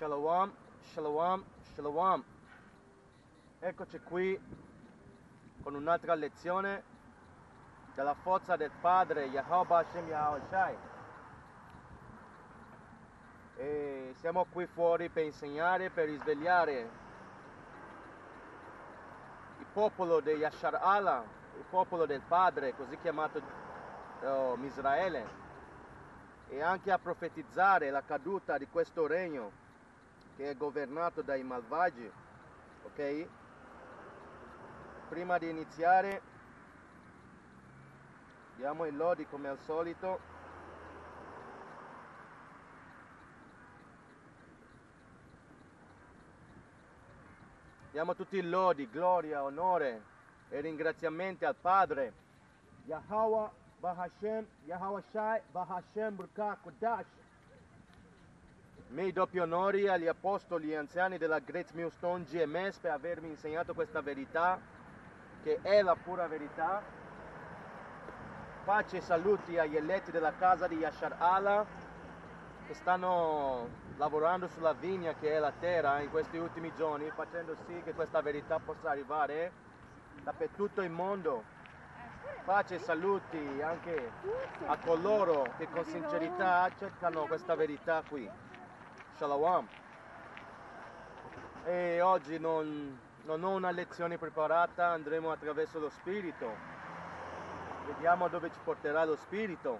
Shalom, shalom, shalom. Eccoci qui con un'altra lezione della forza del Padre Yehovah Hashem Yahawashi. E siamo qui fuori per insegnare, per risvegliare il popolo di Yashar Allah, il popolo del Padre, così chiamato Israele, e anche a profetizzare la caduta di questo regno che è governato dai malvagi, ok? Prima di iniziare diamo i lodi come al solito. Diamo tutti i lodi, gloria, onore e ringraziamenti al Padre Yahweh Bahashem, Yahawashi Bahashem Burkah Kodash. Miei doppi onori agli apostoli e anziani della Great Millstone GMS per avermi insegnato questa verità, che è la pura verità. Pace e saluti agli eletti della casa di Yashar Allah, che stanno lavorando sulla vigna che è la terra in questi ultimi giorni, facendo sì che questa verità possa arrivare dappertutto il mondo. Pace e saluti anche a coloro che con sincerità cercano questa verità qui. Shalom. E oggi non ho una lezione preparata, andremo attraverso lo spirito. Vediamo dove ci porterà lo spirito.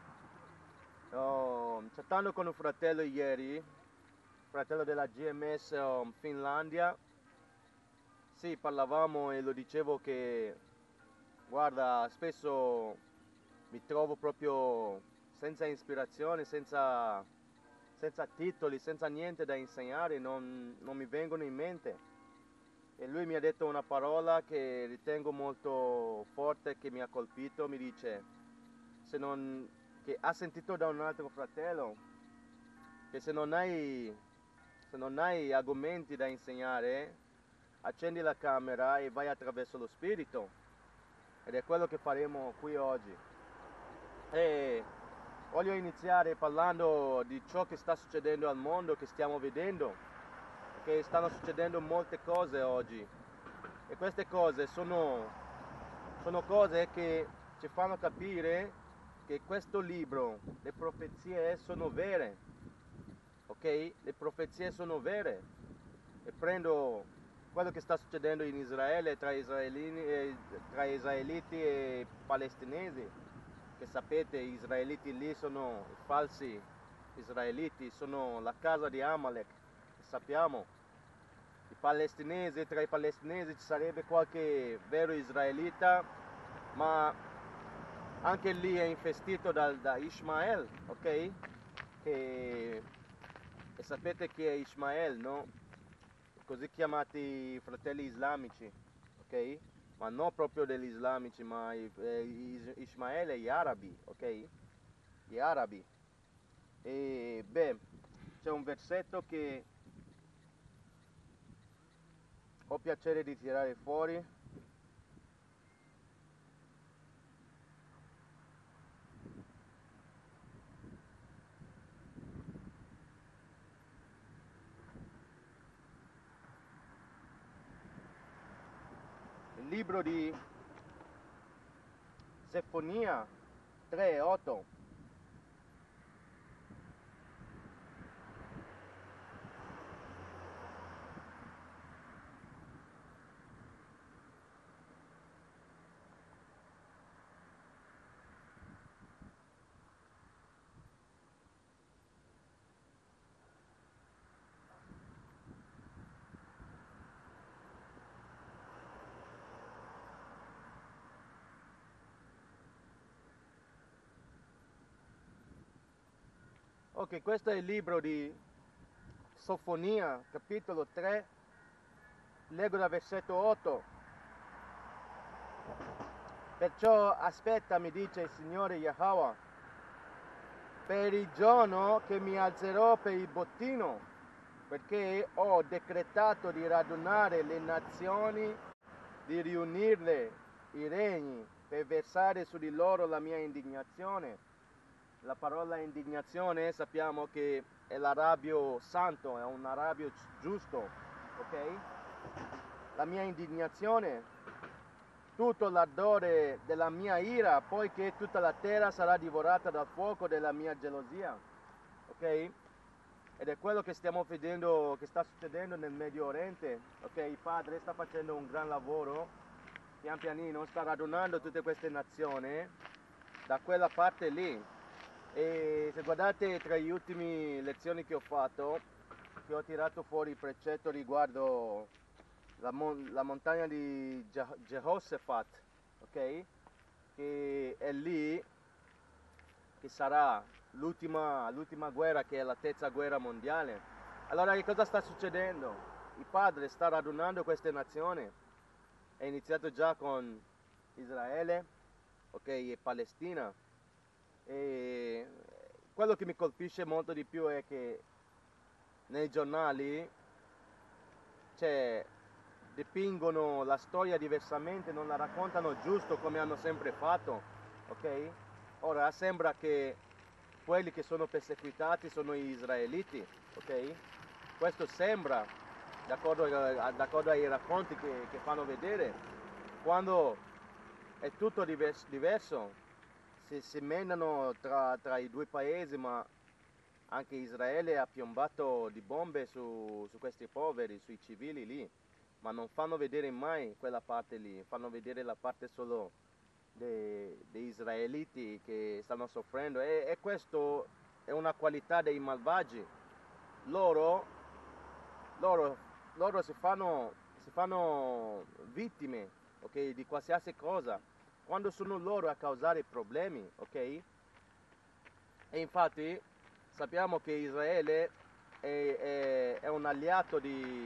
Chattando con un fratello ieri, fratello della GMS Finlandia, sì, parlavamo e lo dicevo che, guarda, spesso mi trovo proprio senza ispirazione, senza titoli, senza niente da insegnare, non mi vengono in mente. E lui mi ha detto una parola che ritengo molto forte, che mi ha colpito. Mi dice che ha sentito da un altro fratello che se non hai argomenti da insegnare, accendi la camera e vai attraverso lo spirito. Ed è quello che faremo qui oggi. E voglio iniziare parlando di ciò che sta succedendo al mondo, che stiamo vedendo, che stanno succedendo molte cose oggi, e queste cose sono cose che ci fanno capire che questo libro, le profezie sono vere, ok? Le profezie sono vere. E prendo quello che sta succedendo in Israele tra israeliti e palestinesi, che sapete, gli israeliti lì sono i falsi israeliti, sono la casa di Amalek, sappiamo. Tra i palestinesi ci sarebbe qualche vero israelita, ma anche lì è infestito da Ishmael, ok? E sapete chi è Ishmael, no? Così chiamati fratelli islamici, ok? Ma non proprio degli islamici, ma Ishmael e gli arabi, ok? Gli arabi. E beh, c'è un versetto che ho piacere di tirare fuori. Il libro di Sefonia 3:8. Ok, questo è il libro di Sofonia, capitolo 3, leggo dal versetto 8. Perciò aspetta, mi dice il Signore Yahweh, per il giorno che mi alzerò per il bottino, perché ho decretato di radunare le nazioni, di riunirle i regni, per versare su di loro la mia indignazione. La parola indignazione sappiamo che è l'arabio santo, è un arabio giusto, ok? La mia indignazione, tutto l'ardore della mia ira, poiché tutta la terra sarà divorata dal fuoco della mia gelosia, ok? Ed è quello che stiamo vedendo, che sta succedendo nel Medio Oriente, ok? Il Padre sta facendo un gran lavoro, pian pianino sta radunando tutte queste nazioni da quella parte lì. E se guardate tra le ultime lezioni che ho fatto, che ho tirato fuori il precetto riguardo la montagna di Jehoshaphat, ok? Che è lì che sarà l'ultima guerra, che è la terza guerra mondiale. Allora che cosa sta succedendo? Il Padre sta radunando queste nazioni. È iniziato già con Israele, ok, e Palestina. E quello che mi colpisce molto di più è che nei giornali, cioè, dipingono la storia diversamente, non la raccontano giusto come hanno sempre fatto, ok? Ora sembra che quelli che sono perseguitati sono gli israeliti, ok? Questo sembra, d'accordo ai racconti che fanno vedere, quando è tutto diverso, si menano tra i due paesi, ma anche Israele ha piombato di bombe su questi poveri, sui civili lì, ma non fanno vedere mai quella parte lì, fanno vedere la parte solo dei israeliti che stanno soffrendo, e questo è una qualità dei malvagi. Loro, loro, loro si fanno vittime, ok, di qualsiasi cosa, quando sono loro a causare problemi, ok? E infatti sappiamo che Israele è un alleato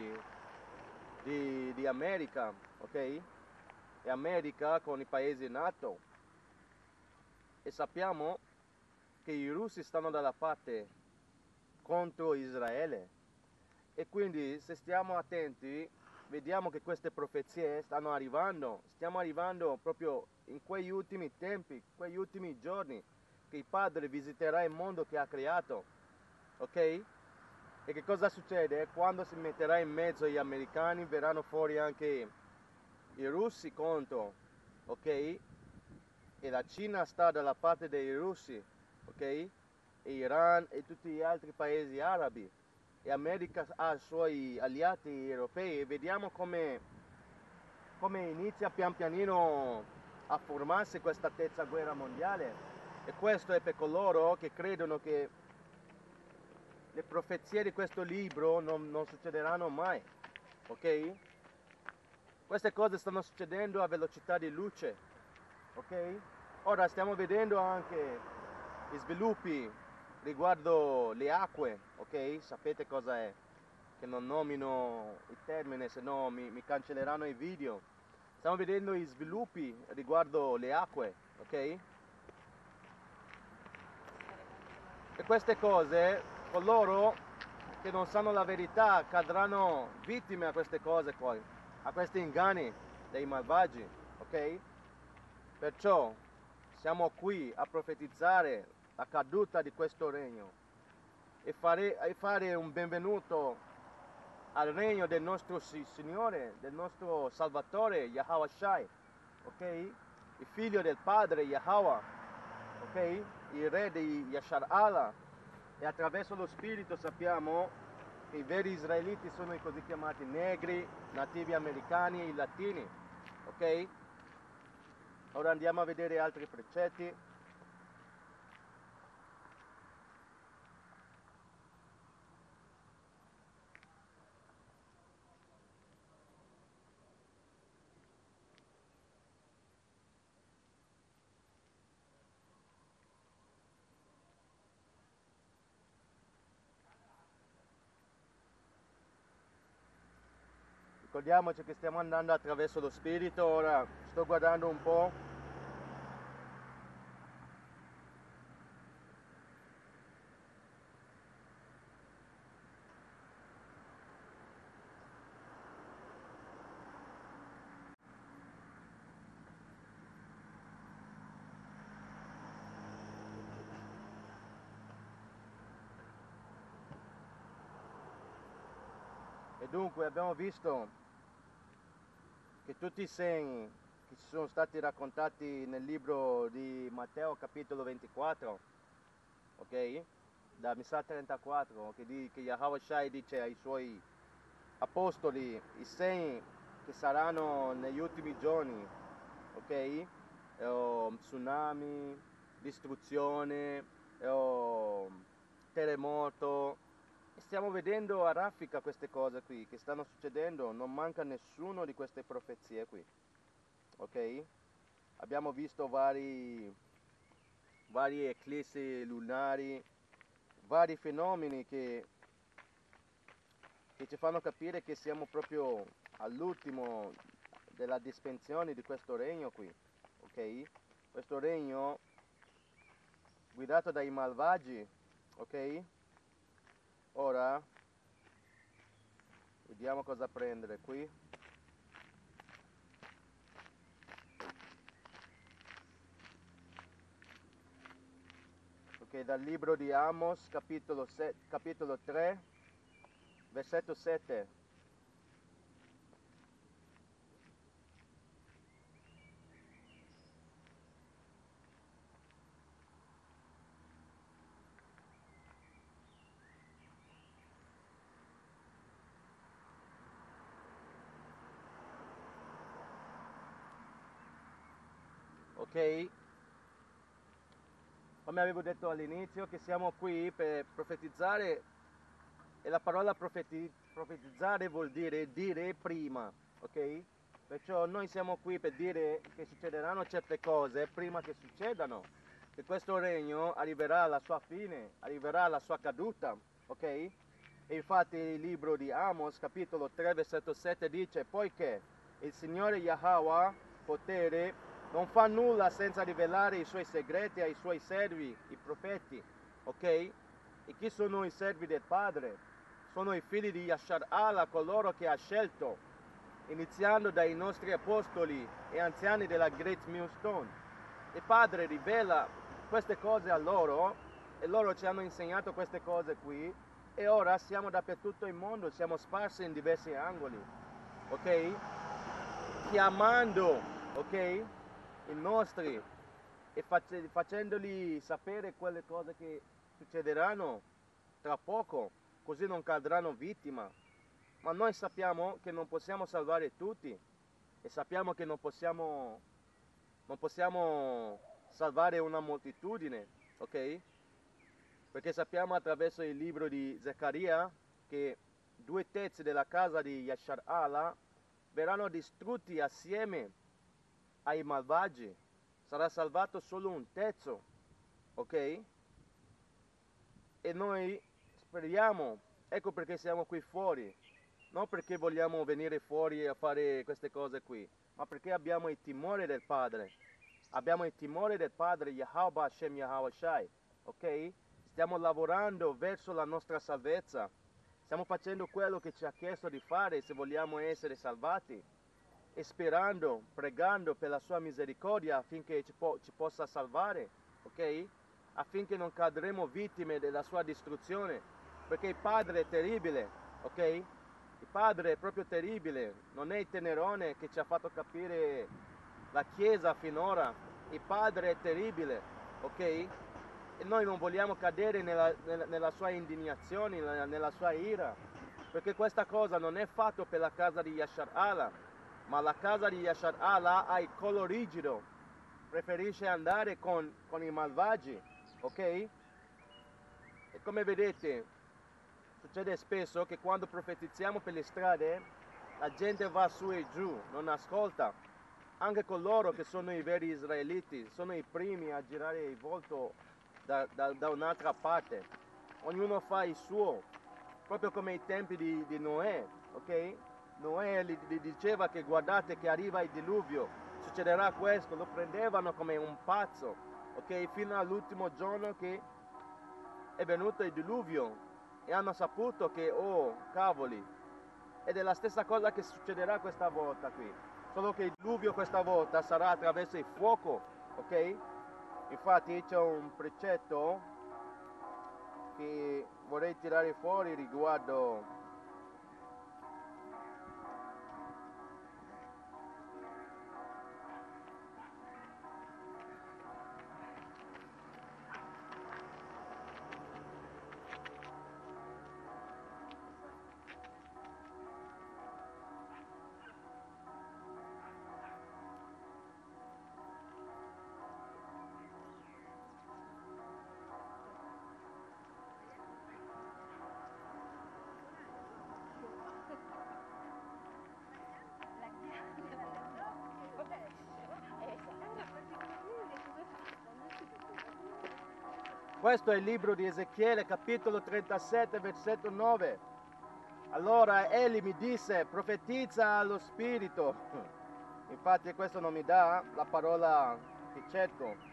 di America, ok? E America con i paesi NATO. E sappiamo che i russi stanno dalla parte contro Israele. E quindi se stiamo attenti, vediamo che queste profezie stanno arrivando. Stiamo arrivando proprio in quegli ultimi tempi, quegli ultimi giorni, che il Padre visiterà il mondo che ha creato, ok? E che cosa succede? Quando si metterà in mezzo gli americani, verranno fuori anche i russi contro, ok? E la Cina sta dalla parte dei russi, ok? E Iran e tutti gli altri paesi arabi. E America ha i suoi alleati europei, e vediamo come inizia pian pianino a formarsi questa terza guerra mondiale. E questo è per coloro che credono che le profezie di questo libro non succederanno mai, ok? Queste cose stanno succedendo a velocità di luce, ok? Ora stiamo vedendo anche gli sviluppi riguardo le acque, ok? Sapete cosa è? Che non nomino il termine, se no mi cancelleranno i video. Stiamo vedendo gli sviluppi riguardo le acque, ok? E queste cose, coloro che non sanno la verità cadranno vittime a queste cose poi, a questi inganni dei malvagi, ok? Perciò siamo qui a profetizzare la caduta di questo regno e fare un benvenuto al regno del nostro Signore, del nostro Salvatore, Yahweh Shai, ok? Il figlio del Padre, Yahweh, ok? Il re di Yashar Allah. E attraverso lo Spirito sappiamo che i veri israeliti sono i così chiamati negri, nativi americani e i latini, ok? Ora andiamo a vedere altri precetti. Ricordiamoci che stiamo andando attraverso lo Spirito. Ora sto guardando un po'. Dunque abbiamo visto che tutti i segni che ci sono stati raccontati nel libro di Matteo capitolo 24, ok? Da Misà 34, che Yahweh Shai dice ai suoi apostoli i segni che saranno negli ultimi giorni, ok? Tsunami, distruzione, terremoto. E stiamo vedendo a raffica queste cose qui che stanno succedendo, non manca nessuno di queste profezie qui, ok? Abbiamo visto vari eclissi lunari, vari fenomeni che ci fanno capire che siamo proprio all'ultimo della dispensione di questo regno qui, ok? Questo regno guidato dai malvagi, ok? Ora vediamo cosa prendere qui. Ok, dal libro di Amos, capitolo 3, versetto 7. Ok? Come avevo detto all'inizio, che siamo qui per profetizzare, e la parola profetizzare vuol dire prima, ok? Perciò noi siamo qui per dire che succederanno certe cose prima che succedano, che questo regno arriverà alla sua fine, arriverà alla sua caduta, ok? E infatti il libro di Amos, capitolo 3, versetto 7 dice: poiché il Signore Yahweh, potere, non fa nulla senza rivelare i suoi segreti ai suoi servi, i profeti, ok? E chi sono i servi del Padre? Sono i figli di Yashar Allah, coloro che ha scelto, iniziando dai nostri apostoli e anziani della Great Millstone. Il Padre rivela queste cose a loro e loro ci hanno insegnato queste cose qui e ora siamo dappertutto il mondo, siamo sparsi in diversi angoli, ok? Chiamando, ok? I nostri e facendoli sapere quelle cose che succederanno tra poco, così non cadranno vittima. Ma noi sappiamo che non possiamo salvare tutti e sappiamo che non possiamo salvare una moltitudine, ok? Perché sappiamo attraverso il libro di Zaccaria che 2/3 della casa di Yashar Allah verranno distrutti assieme ai malvagi. Sarà salvato solo 1/3, ok? E noi speriamo, ecco perché siamo qui fuori, non perché vogliamo venire fuori a fare queste cose qui, ma perché abbiamo il timore del Padre. Abbiamo il timore del Padre, Yahweh Hashem Yahweh Shai, ok? Stiamo lavorando verso la nostra salvezza. Stiamo facendo quello che ci ha chiesto di fare se vogliamo essere salvati e sperando, pregando per la sua misericordia affinché ci possa salvare, ok? Affinché non cadremo vittime della sua distruzione, perché il Padre è terribile, ok? Il Padre è proprio terribile, non è il tenerone che ci ha fatto capire la Chiesa finora, il Padre è terribile, ok? E noi non vogliamo cadere nella sua indignazione, nella sua ira, perché questa cosa non è fatta per la casa di Yashar Allah, ma la casa di Yashar Allah ha il collo rigido, preferisce andare con i malvagi, ok? E come vedete, succede spesso che quando profetizziamo per le strade, la gente va su e giù, non ascolta. Anche coloro che sono i veri israeliti sono i primi a girare il volto da un'altra parte. Ognuno fa il suo, proprio come ai tempi di Noè, ok? Noè gli diceva che guardate che arriva il diluvio, succederà questo, lo prendevano come un pazzo, ok? Fino all'ultimo giorno che è venuto il diluvio e hanno saputo che, oh, cavoli, ed è la stessa cosa che succederà questa volta qui, solo che il diluvio questa volta sarà attraverso il fuoco, ok? Infatti c'è un precetto che vorrei tirare fuori riguardo Questo è il libro di Ezechiele, capitolo 37, versetto 9. Allora egli mi disse, profetizza allo spirito. Infatti questo non mi dà la parola che cerco.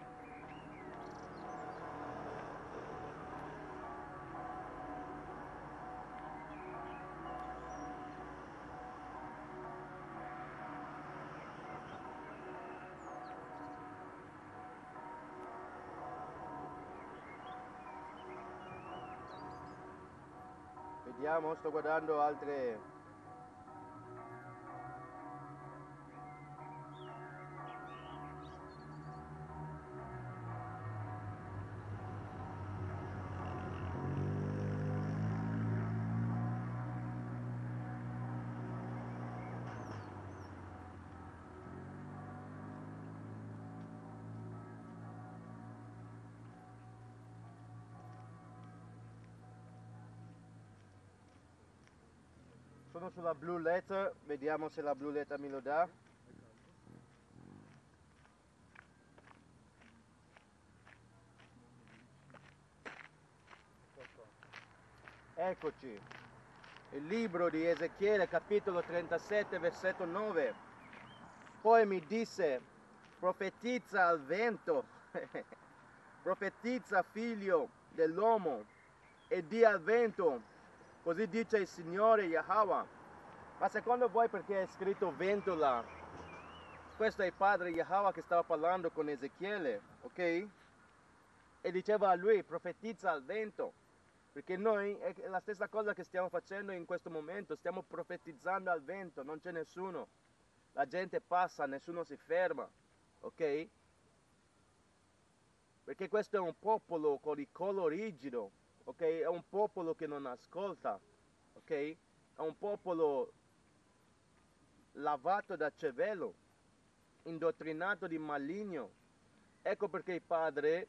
Vediamo, sto guardando altre. Sono sulla Blue Letter, vediamo se la Blue Letter me lo dà. Eccoci, il libro di Ezechiele, capitolo 37, versetto 9. Poi mi disse, profetizza al vento, profetizza figlio dell'uomo, e di al vento, così dice il Signore Yahweh. Ma secondo voi perché è scritto vento là? Questo è il padre Yahweh che stava parlando con Ezechiele, ok? E diceva a lui, profetizza al vento. Perché noi è la stessa cosa che stiamo facendo in questo momento, stiamo profetizzando al vento, non c'è nessuno. La gente passa, nessuno si ferma, ok? Perché questo è un popolo con il collo rigido, ok? È un popolo che non ascolta, ok? È un popolo lavato da cervello, indottrinato di maligno. Ecco perché il padre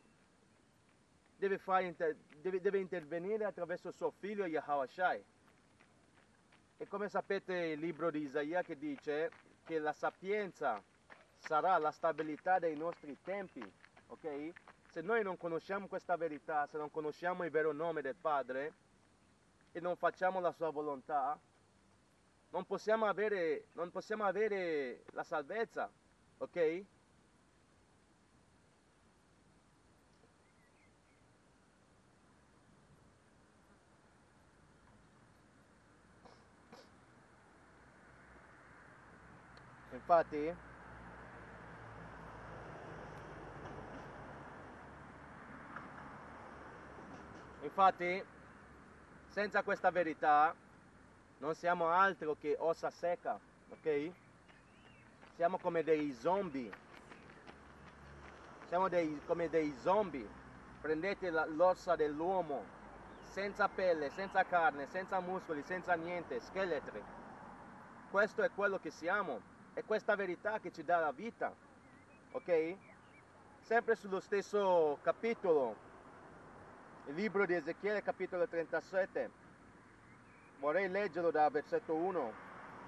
deve intervenire attraverso suo figlio Yahushua. E come sapete il libro di Isaia che dice che la sapienza sarà la stabilità dei nostri tempi, ok? Se noi non conosciamo questa verità, se non conosciamo il vero nome del Padre e non facciamo la sua volontà, non possiamo avere la salvezza, ok? Infatti, senza questa verità non siamo altro che ossa secca, ok? Siamo come dei zombie. Siamo come dei zombie. Prendete l'ossa dell'uomo, senza pelle, senza carne, senza muscoli, senza niente, scheletri. Questo è quello che siamo. È questa verità che ci dà la vita, ok? Sempre sullo stesso capitolo, il libro di Ezechiele, capitolo 37. Vorrei leggerlo da versetto 1.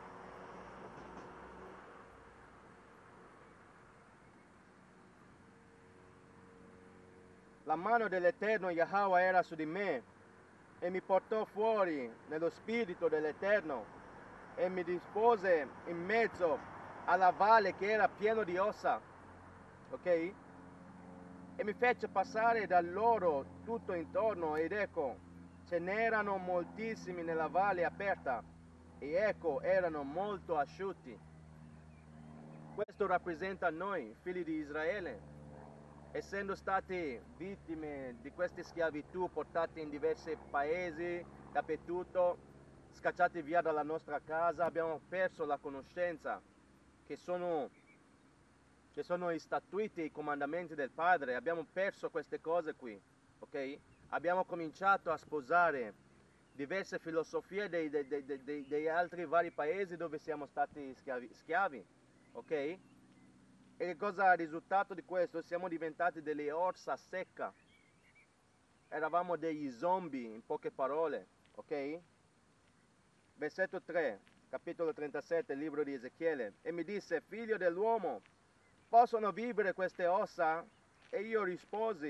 La mano dell'Eterno Yahweh era su di me e mi portò fuori nello spirito dell'Eterno e mi dispose in mezzo alla valle che era pieno di ossa, ok? E mi fece passare da loro tutto intorno ed ecco, ce n'erano moltissimi nella valle aperta e ecco, erano molto asciutti. Questo rappresenta noi, figli di Israele, essendo stati vittime di queste schiavitù portate in diversi paesi, dappertutto, scacciati via dalla nostra casa, abbiamo perso la conoscenza che sono i statuti e i comandamenti del Padre, abbiamo perso queste cose qui, ok? Abbiamo cominciato a sposare diverse filosofie dei altri vari paesi dove siamo stati schiavi, ok? E che cosa è il risultato di questo? Siamo diventati delle orsa secca. Eravamo degli zombie, in poche parole, ok? Versetto 3, capitolo 37, libro di Ezechiele. E mi disse, figlio dell'uomo, possono vivere queste ossa? E io risposi,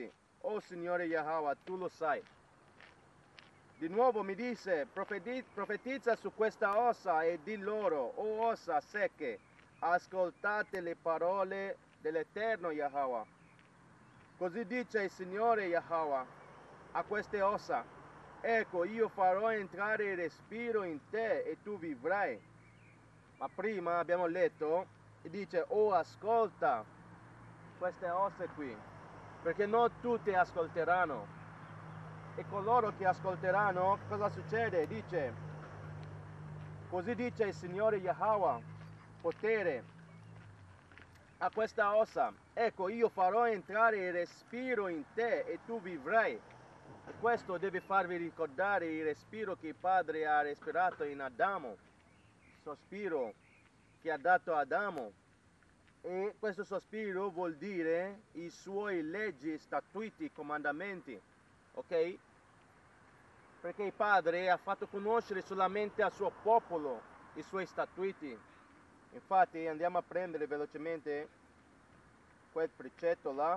oh Signore Yahweh, tu lo sai. Di nuovo mi disse, profetizza su questa ossa e di loro, o ossa secche, ascoltate le parole dell'Eterno Yahweh. Così dice il Signore Yahweh a queste ossa, ecco io farò entrare il respiro in te e tu vivrai. Ma prima abbiamo letto, e dice, oh ascolta queste ossa qui, perché non tutti ascolteranno. E coloro che ascolteranno, cosa succede? Dice, così dice il Signore Yahweh, potere a questa ossa, ecco io farò entrare il respiro in te e tu vivrai. E questo deve farvi ricordare il respiro che il Padre ha respirato in Adamo, il sospiro che ha dato a Adamo. E questo sospiro vuol dire i suoi leggi, statuti, comandamenti, ok? Perché il Padre ha fatto conoscere solamente al suo popolo i suoi statuti. Infatti andiamo a prendere velocemente quel precetto là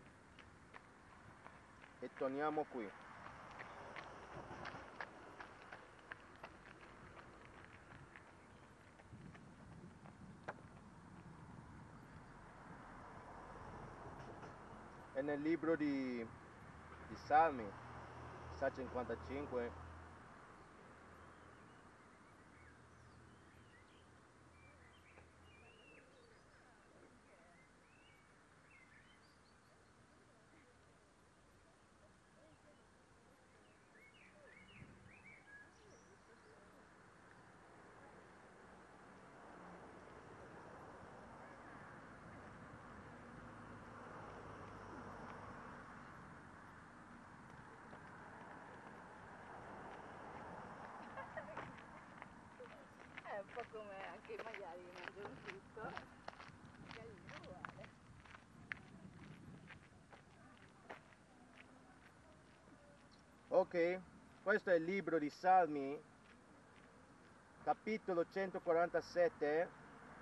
e torniamo qui. È nel libro di Salmi, Salmo 55. È un po' come anche i maiali mangiano tutto. Gallina uguale. Ok, questo è il libro di Salmi, capitolo 147.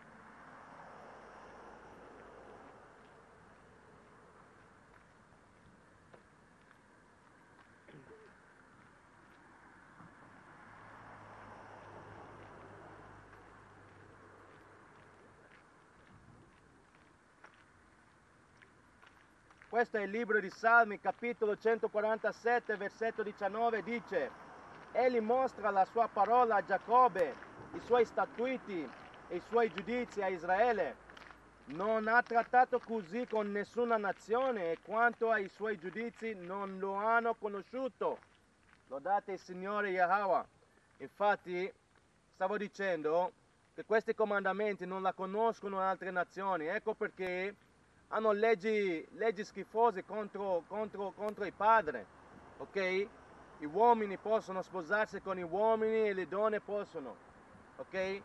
Questo è il libro di Salmi, capitolo 147, versetto 19, dice: Egli mostra la sua parola a Giacobbe, i suoi statuti e i suoi giudizi a Israele. Non ha trattato così con nessuna nazione e quanto ai suoi giudizi non lo hanno conosciuto. Lodate il Signore Yahweh. Infatti, stavo dicendo che questi comandamenti non la conoscono altre nazioni, ecco perché hanno leggi schifose contro il padre, ok? Gli uomini possono sposarsi con gli uomini e le donne possono, ok?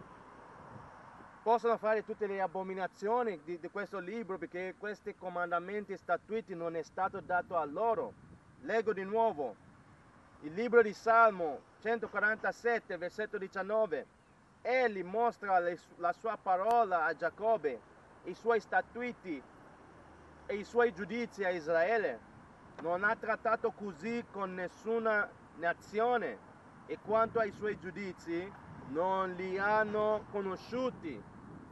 Possono fare tutte le abominazioni di questo libro perché questi comandamenti e statuti non è stato dato a loro. Leggo di nuovo il libro di Salmo 147, versetto 19. Egli mostra la sua parola a Giacobbe, i suoi statuti e i suoi giudizi a Israele. Non ha trattato così con nessuna nazione e quanto ai suoi giudizi non li hanno conosciuti.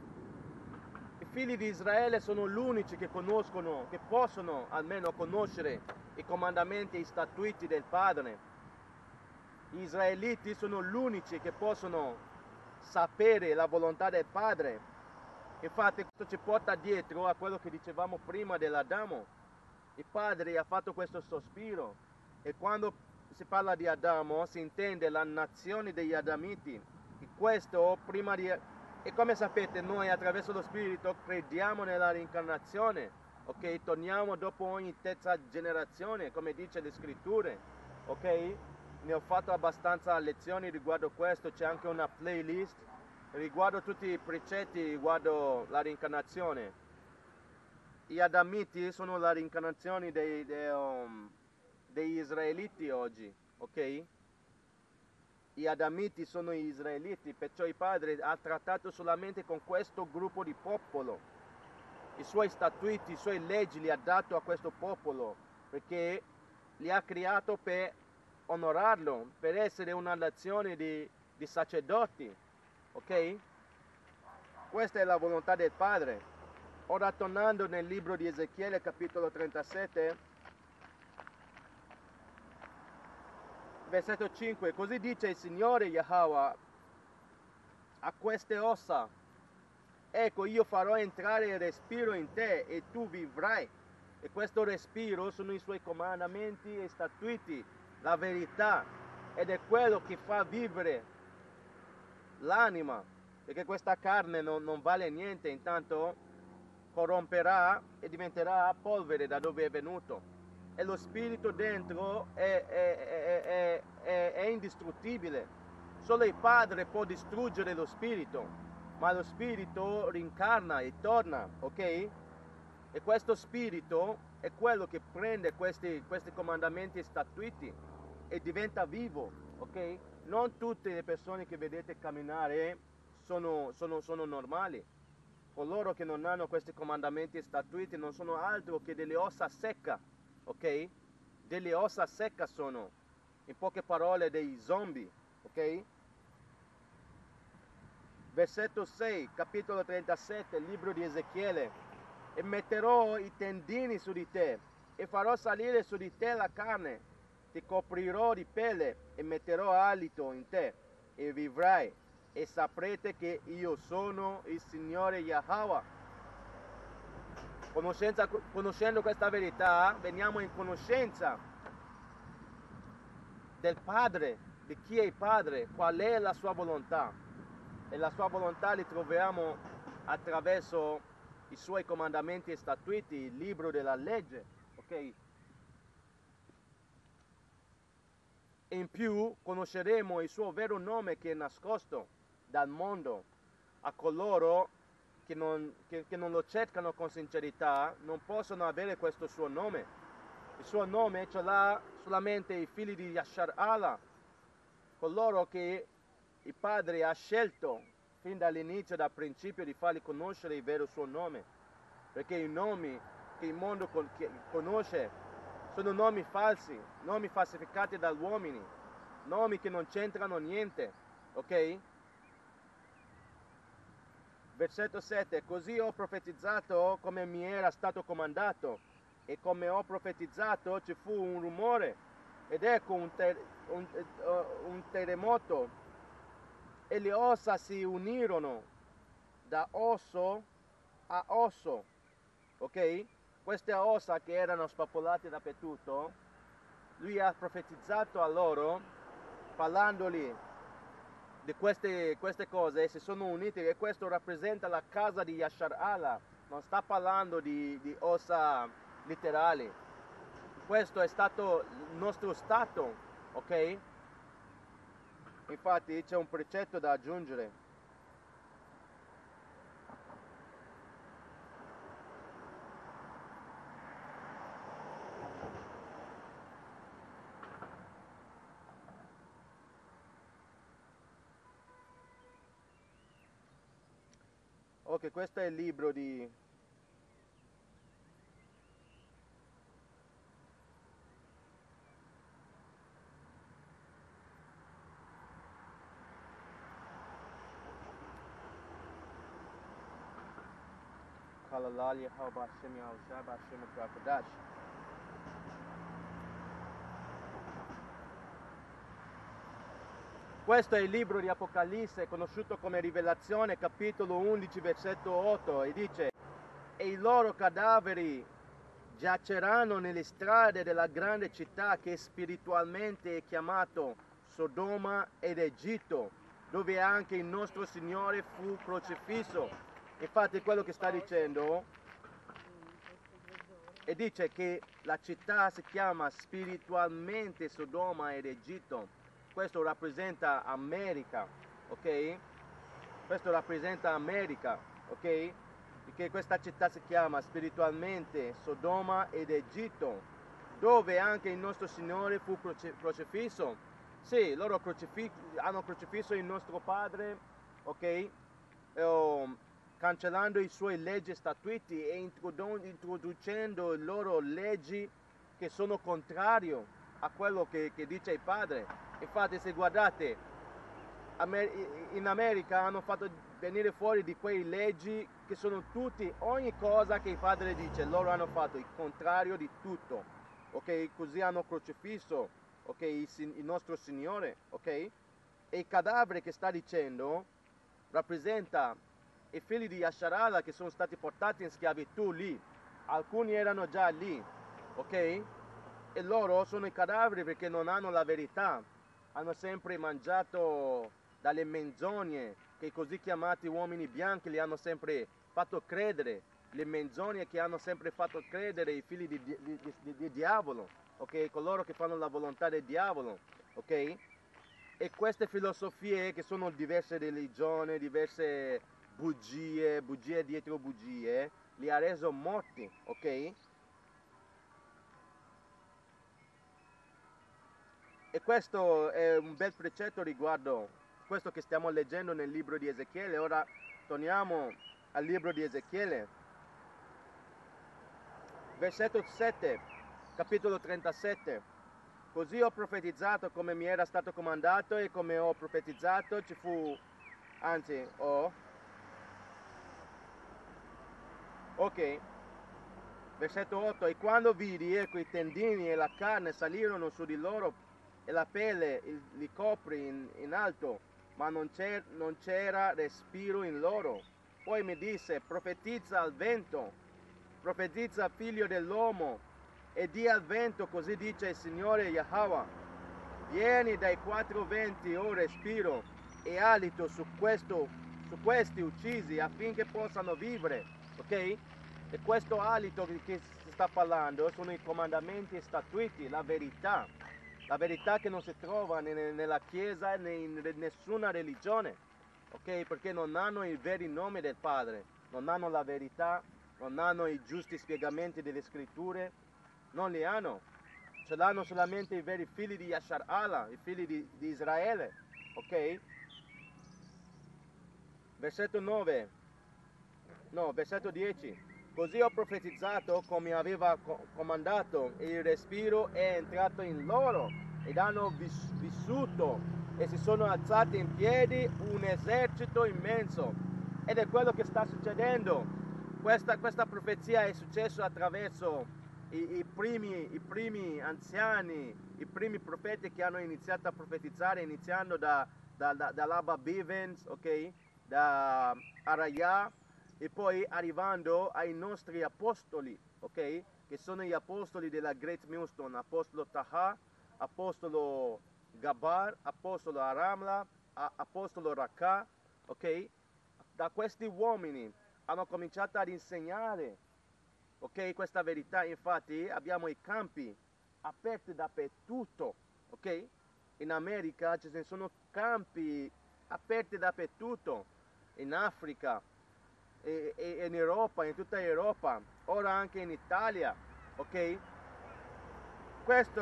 I figli di Israele sono gli unici che conoscono, che possono almeno conoscere i comandamenti e i statuti del Padre. Gli israeliti sono gli unici che possono sapere la volontà del Padre. Infatti questo ci porta dietro a quello che dicevamo prima dell'Adamo. Il Padre ha fatto questo sospiro e quando si parla di Adamo si intende la nazione degli Adamiti. E questo prima di... E come sapete noi attraverso lo Spirito crediamo nella reincarnazione, ok? Torniamo dopo ogni terza generazione, come dice le scritture, ok? Ne ho fatto abbastanza lezioni riguardo questo, c'è anche una playlist riguardo tutti i precetti riguardo la reincarnazione. Gli Adamiti sono la reincarnazione degli Israeliti oggi, ok? Gli Adamiti sono gli Israeliti, perciò il Padre ha trattato solamente con questo gruppo di popolo. I suoi statuti, i suoi leggi li ha dato a questo popolo. perché li ha creato per onorarlo, per essere una nazione di sacerdoti, ok? Questa è la volontà del Padre. Ora tornando nel libro di Ezechiele, capitolo 37, versetto 5, così dice il Signore Yahweh a queste ossa: ecco, io farò entrare il respiro in te e tu vivrai. E questo respiro sono i suoi comandamenti e statuti, la verità, ed è quello che fa vivere l'anima, perché questa carne non vale niente, intanto corromperà e diventerà polvere da dove è venuto. E lo spirito dentro è indistruttibile. Solo il Padre può distruggere lo spirito, ma lo spirito rincarna e torna, ok? E questo spirito è quello che prende questi comandamenti e statuti e diventa vivo, ok? Non tutte le persone che vedete camminare sono normali. Coloro che non hanno questi comandamenti e statuti non sono altro che delle ossa secche, ok? Delle ossa secche sono, in poche parole, dei zombie, ok? Versetto 6, capitolo 37, libro di Ezechiele: e metterò i tendini su di te e farò salire su di te la carne, ti coprirò di pelle e metterò alito in te e vivrai, e saprete che io sono il Signore Yahweh. Conoscendo questa verità veniamo in conoscenza del Padre, di chi è il Padre, qual è la sua volontà, e la sua volontà li troviamo attraverso i suoi comandamenti e statuti, il libro della legge, ok? E in più conosceremo il suo vero nome, che è nascosto dal mondo a coloro che non lo cercano con sincerità. Non possono avere questo suo nome. Il suo nome ce l'ha solamente i figli di Yashar Allah, coloro che il Padre ha scelto fin dall'inizio, dal principio, di fargli conoscere il vero suo nome, perché i nomi che il mondo conosce sono nomi falsi, nomi falsificati dagli uomini, nomi che non c'entrano niente, ok? Versetto 7, così ho profetizzato come mi era stato comandato, e come ho profetizzato ci fu un rumore, ed ecco un terremoto, e le ossa si unirono da osso a osso, ok? Queste ossa che erano spappolate dappertutto, lui ha profetizzato a loro, parlandoli di queste cose, e si sono uniti, e questo rappresenta la casa di Yashar Allah. Non sta parlando di ossa letterali. Questo è stato il nostro stato, ok? Infatti c'è un precetto da aggiungere. Ok, questo è il libro di Kalalal Yahweh Hashem Yahushua Hashem Kadash. Questo è il libro di Apocalisse, conosciuto come Rivelazione, capitolo 11, versetto 8, e dice: e i loro cadaveri giaceranno nelle strade della grande città, che spiritualmente è chiamato Sodoma ed Egitto, dove anche il nostro Signore fu crocifisso. Infatti quello che sta dicendo, e dice che la città si chiama spiritualmente Sodoma ed Egitto. Questo rappresenta America, ok? Questo rappresenta America, ok? Perché questa città si chiama spiritualmente Sodoma ed Egitto, dove anche il nostro Signore fu crocifisso. Sì, loro hanno crocifisso il nostro Padre, ok? Cancellando i suoi leggi e statuti e introducendo le loro leggi che sono contrario a quello che dice il padre. Infatti se guardate, in America hanno fatto venire fuori di quei leggi che sono tutti, ogni cosa che il padre dice, loro hanno fatto il contrario di tutto, ok? Così hanno crocifisso, ok, il nostro Signore, ok? E il cadavere che sta dicendo rappresenta i figli di Yasharala che sono stati portati in schiavitù lì. Alcuni erano già lì, ok? E loro sono i cadaveri perché non hanno la verità. Hanno sempre mangiato dalle menzogne che i così chiamati uomini bianchi li hanno sempre fatto credere. Le menzogne che hanno sempre fatto credere i figli di diavolo, ok? Coloro che fanno la volontà del diavolo, ok? E queste filosofie che sono diverse religioni, diverse bugie dietro bugie, li ha reso morti, ok? E questo è un bel precetto riguardo questo che stiamo leggendo nel libro di Ezechiele. Ora torniamo al libro di Ezechiele, versetto 7, capitolo 37. Così ho profetizzato come mi era stato comandato e come ho profetizzato ci fu, anzi, ok, versetto 8, e quando vidi, ecco, i tendini e la carne salirono su di loro e la pelle li coprì in alto, ma non c'era respiro in loro. Poi mi disse, profetizza al vento, profetizza figlio dell'uomo, e di al vento, così dice il Signore Yahweh, vieni dai quattro venti, o respiro, e alito su questi uccisi affinché possano vivere, ok? E questo alito che si sta parlando sono i comandamenti e statuti, la verità che non si trova nella Chiesa né in nessuna religione, ok? Perché non hanno il vero nome del Padre, non hanno la verità, non hanno i giusti spiegamenti delle scritture, non li hanno. Ce l'hanno solamente i veri figli di Yashar Allah, i figli di Israele, ok? Versetto 9, no, versetto 10. Così ho profetizzato come aveva comandato, e il respiro è entrato in loro ed hanno vissuto e si sono alzati in piedi un esercito immenso. Ed è quello che sta succedendo. Questa profezia è successa attraverso i primi anziani, i primi profeti che hanno iniziato a profetizzare, iniziando dall'Abba Bivens, ok? Da Araya, e poi arrivando ai nostri apostoli, ok? Che sono gli apostoli della Great Millstone, apostolo Taha, apostolo Gabar, apostolo Aramla, apostolo Raka, ok? Da questi uomini hanno cominciato ad insegnare, ok, questa verità. Infatti abbiamo i campi aperti dappertutto, ok? In America ci sono campi aperti dappertutto, in Africa, e in Europa, in tutta Europa, ora anche in Italia, ok? Questo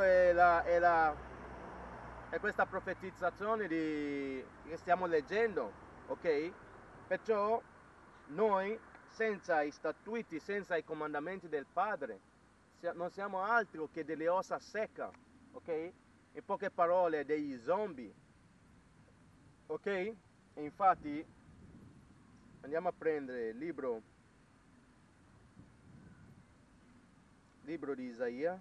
è questa profetizzazione che stiamo leggendo, ok? Perciò noi, senza i statuti, senza i comandamenti del Padre, non siamo altro che delle ossa secche, ok? In poche parole, degli zombie, ok? E infatti andiamo a prendere il libro di Isaia,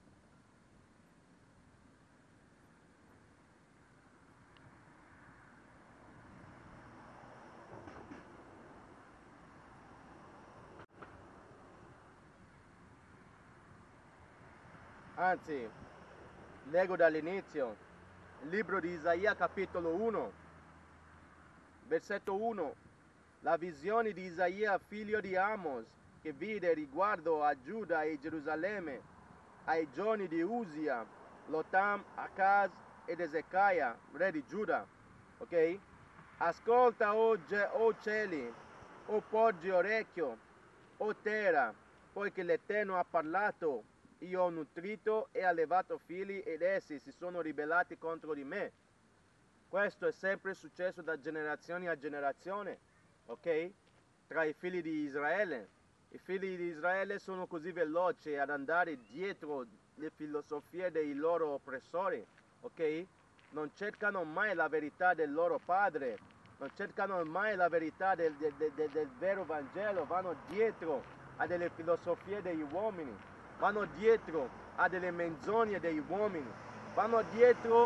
anzi, leggo dall'inizio, il libro di Isaia capitolo 1, versetto 1, la visione di Isaia figlio di Amos, che vide riguardo a Giuda e Gerusalemme ai giorni di Uzia, Lotam, Acaz ed Ezecaia, re di Giuda, ok? Ascolta, o cieli, o porgi orecchio, o terra, poiché l'Eterno ha parlato, io ho nutrito e allevato figli ed essi si sono ribellati contro di me. Questo è sempre successo da generazione a generazione, ok? Tra i figli di Israele. I figli di Israele sono così veloci ad andare dietro le filosofie dei loro oppressori, ok? Non cercano mai la verità del loro padre, non cercano mai la verità del vero Vangelo, vanno dietro a delle filosofie degli uomini, vanno dietro a delle menzogne degli uomini, vanno dietro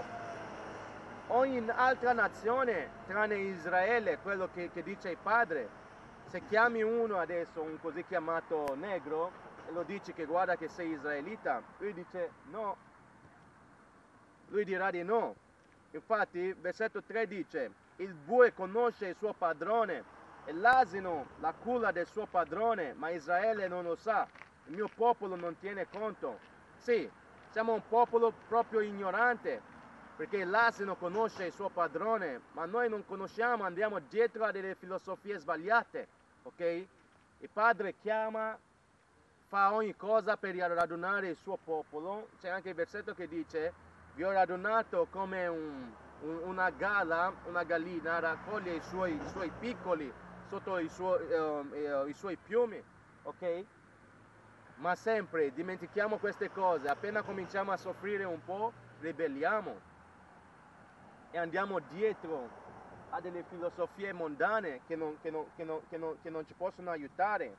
ogni altra nazione tranne Israele, quello che dice il padre. Se chiami uno adesso, un così chiamato negro, e lo dici che guarda che sei israelita, lui dice no, lui dirà di no. Infatti, versetto 3 dice, il bue conosce il suo padrone e l'asino la culla del suo padrone, ma Israele non lo sa, il mio popolo non tiene conto. Sì, siamo un popolo proprio ignorante, perché l'asino conosce il suo padrone, ma noi non conosciamo, andiamo dietro a delle filosofie sbagliate, ok? Il padre chiama, fa ogni cosa per radunare il suo popolo. C'è anche il versetto che dice, vi ho radunato come una gallina raccoglie i suoi piccoli sotto i suoi piumi, ok? Ma sempre dimentichiamo queste cose, appena cominciamo a soffrire un po', ribelliamo e andiamo dietro a delle filosofie mondane che non ci possono aiutare.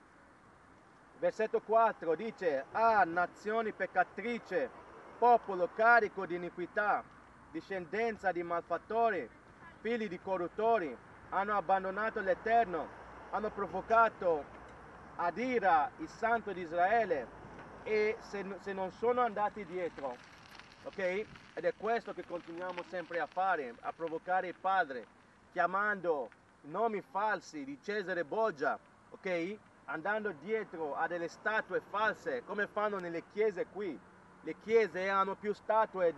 Versetto 4 dice, nazioni peccatrice, popolo carico di iniquità, discendenza di malfattori, figli di corruttori, hanno abbandonato l'Eterno, hanno provocato ad ira il Santo di Israele e se non sono andati dietro, ok? Ed è questo che continuiamo sempre a fare, a provocare il Padre, chiamando nomi falsi di Cesare Borgia, ok? Andando dietro a delle statue false, come fanno nelle chiese qui. Le chiese hanno più statue,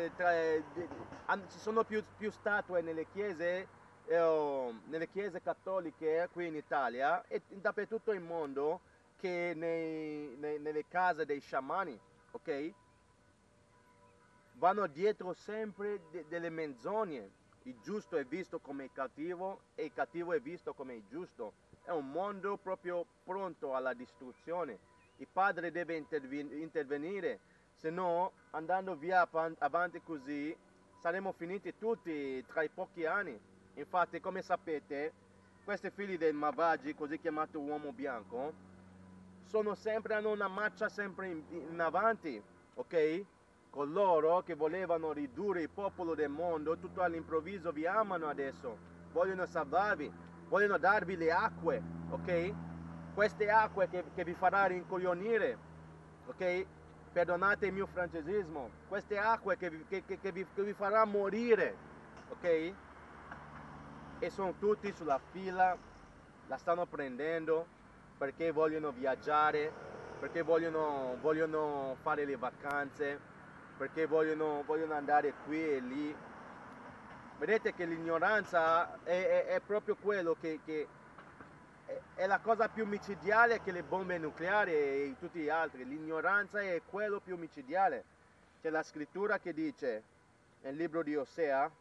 ci sono più statue nelle chiese cattoliche qui in Italia e dappertutto il mondo che nelle case dei sciamani, ok? Vanno dietro sempre delle menzogne. Il giusto è visto come il cattivo e il cattivo è visto come il giusto. È un mondo proprio pronto alla distruzione. Il padre deve intervenire, se no, andando via avanti così, saremo finiti tutti tra i pochi anni. Infatti, come sapete, questi figli del Mavagi, così chiamato uomo bianco, hanno una marcia sempre in avanti, ok? Coloro che volevano ridurre il popolo del mondo, tutto all'improvviso vi amano adesso, vogliono salvarvi, vogliono darvi le acque, ok? Queste acque che vi farà rincoglionire, ok? Perdonate il mio francesismo, queste acque che vi farà morire, ok? E sono tutti sulla fila, la stanno prendendo perché vogliono viaggiare, perché vogliono fare le vacanze, perché vogliono andare qui e lì. Vedete che l'ignoranza è proprio quello che è la cosa più micidiale che le bombe nucleari e tutti gli altri. L'ignoranza è quello più micidiale. C'è la scrittura che dice nel libro di Osea,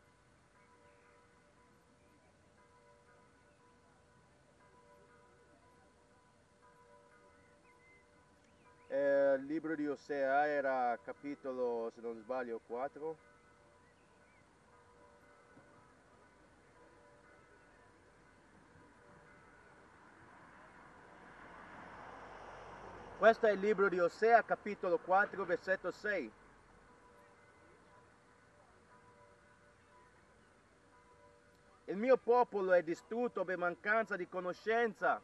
il libro di Osea era capitolo, se non sbaglio, 4. Questo è il libro di Osea, capitolo 4, versetto 6. Il mio popolo è distrutto per mancanza di conoscenza,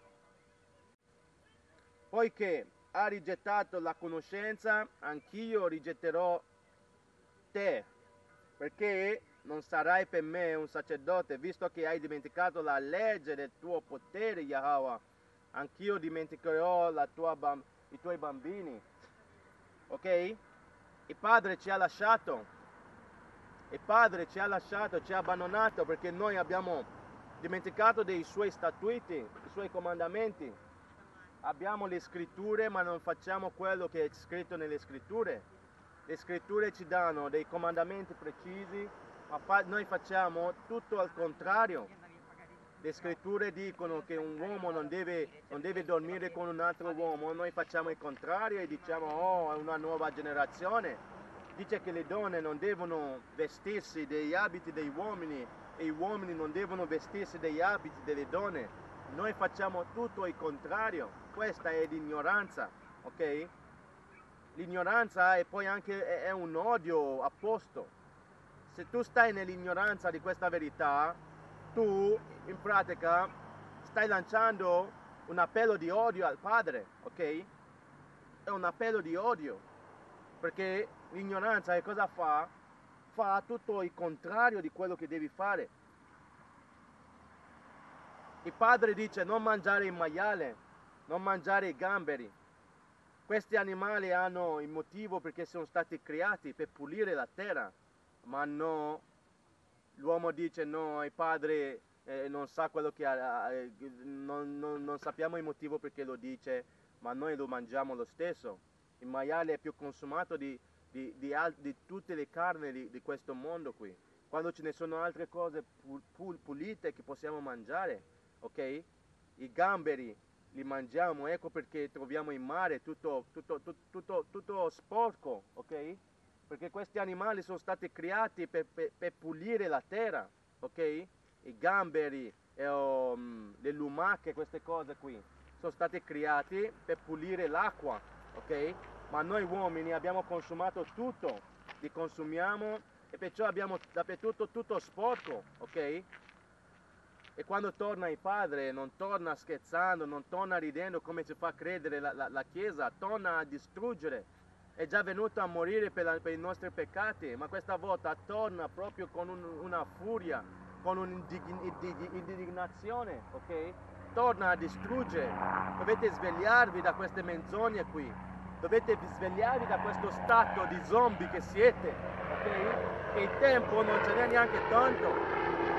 poiché ha rigettato la conoscenza, anch'io rigetterò te, perché non sarai per me un sacerdote, visto che hai dimenticato la legge del tuo potere, Yahweh. Anch'io dimenticherò i tuoi bambini. Ok? Il Padre ci ha lasciato. Il Padre ci ha lasciato, ci ha abbandonato perché noi abbiamo dimenticato dei suoi statuti, i suoi comandamenti. Abbiamo le scritture ma non facciamo quello che è scritto nelle scritture. Le scritture ci danno dei comandamenti precisi, ma noi facciamo tutto al contrario. Le scritture dicono che un uomo non deve dormire con un altro uomo, noi facciamo il contrario e diciamo oh è una nuova generazione. Dice che le donne non devono vestirsi degli abiti degli uomini e gli uomini non devono vestirsi degli abiti delle donne. Noi facciamo tutto il contrario, questa è l'ignoranza, ok? L'ignoranza e poi anche è un odio apposto. Se tu stai nell'ignoranza di questa verità, tu in pratica stai lanciando un appello di odio al Padre, ok? È un appello di odio, perché l'ignoranza che cosa fa? Fa tutto il contrario di quello che devi fare. Il Padre dice non mangiare il maiale, non mangiare i gamberi. Questi animali hanno il motivo perché sono stati creati per pulire la terra, ma no, l'uomo dice no, il Padre non sa quello che ha, non sappiamo il motivo perché lo dice, ma noi lo mangiamo lo stesso. Il maiale è più consumato di tutte le carni di questo mondo qui, quando ce ne sono altre cose pulite che possiamo mangiare, ok? I gamberi li mangiamo, ecco perché troviamo in mare tutto sporco, ok? Perché questi animali sono stati creati per pulire la terra, ok? I gamberi, le lumache, queste cose qui, sono stati creati per pulire l'acqua, ok? Ma noi uomini abbiamo consumato tutto, li consumiamo e perciò abbiamo dappertutto tutto sporco, ok? E quando torna il Padre non torna scherzando, non torna ridendo come ci fa credere la Chiesa, torna a distruggere. È già venuto a morire per i nostri peccati, ma questa volta torna proprio con una furia, con un'indignazione, ok? Torna a distruggere. Dovete svegliarvi da queste menzogne qui. Dovete svegliarvi da questo stato di zombie che siete, ok? Che il tempo non ce n'è neanche tanto.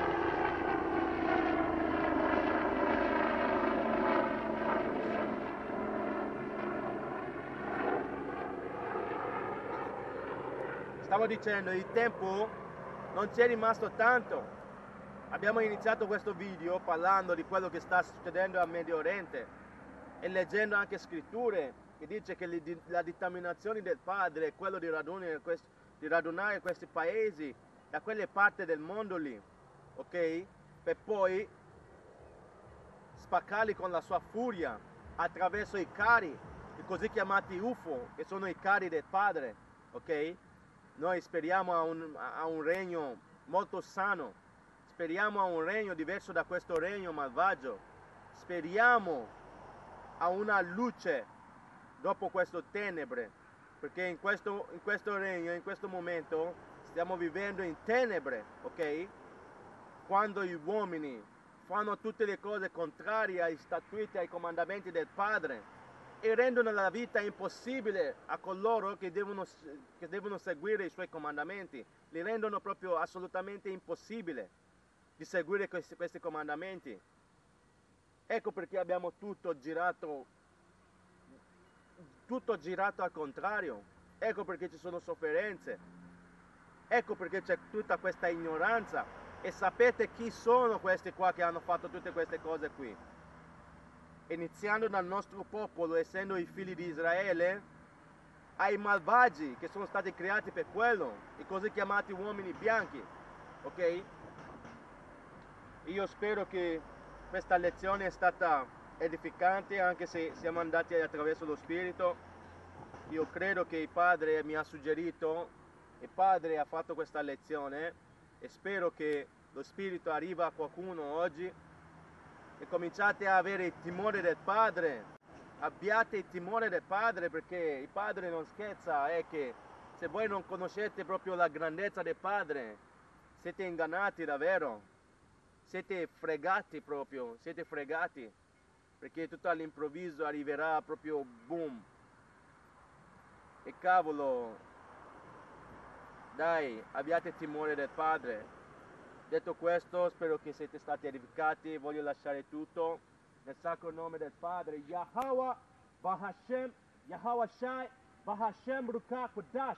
Stavo dicendo, il tempo non ci è rimasto tanto. Abbiamo iniziato questo video parlando di quello che sta succedendo al Medio Oriente e leggendo anche scritture che dice che la determinazione del Padre è quello di radunare questi paesi da quelle parti del mondo lì, ok? Per poi spaccarli con la sua furia attraverso i carri, i così chiamati UFO, che sono i carri del Padre, ok? Noi speriamo a un regno molto sano, speriamo a un regno diverso da questo regno malvagio, speriamo a una luce dopo queste tenebre, perché in questo regno, in questo momento, stiamo vivendo in tenebre, ok? Quando gli uomini fanno tutte le cose contrarie ai statuti, ai comandamenti del Padre, e rendono la vita impossibile a coloro che devono seguire i suoi comandamenti, li rendono proprio assolutamente impossibile di seguire questi comandamenti. Ecco perché abbiamo tutto girato al contrario, ecco perché ci sono sofferenze, ecco perché c'è tutta questa ignoranza. E sapete chi sono questi qua che hanno fatto tutte queste cose qui? Iniziando dal nostro popolo, essendo i figli di Israele, ai malvagi che sono stati creati per quello, i così chiamati uomini bianchi, ok? Io spero che questa lezione è stata edificante, anche se siamo andati attraverso lo Spirito. Io credo che il Padre mi ha suggerito, il Padre ha fatto questa lezione e spero che lo Spirito arriva a qualcuno oggi e cominciate a avere il timore del Padre, abbiate il timore del Padre, perché il Padre non scherza. È che se voi non conoscete proprio la grandezza del Padre, siete ingannati davvero, siete fregati proprio, siete fregati, perché tutto all'improvviso arriverà proprio boom. E cavolo, dai, abbiate timore del Padre. Detto questo, spero che siete stati edificati. Voglio lasciare tutto nel sacro nome del Padre, Yahweh Bahashem, Yahweh Shai Bahashem Ruka Kodash.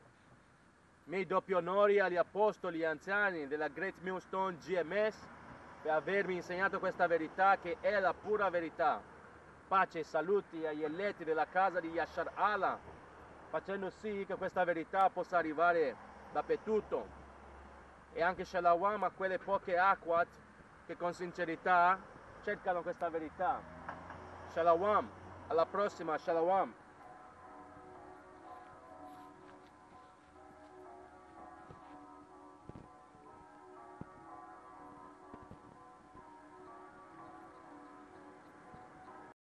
Miei doppi onori agli apostoli e anziani della Great Millstone GMS per avermi insegnato questa verità che è la pura verità. Pace e saluti agli eletti della casa di Yashar Allah, facendo sì che questa verità possa arrivare dappertutto. E anche shalom a quelle poche acquat che con sincerità cercano questa verità. Shalom, alla prossima, shalom.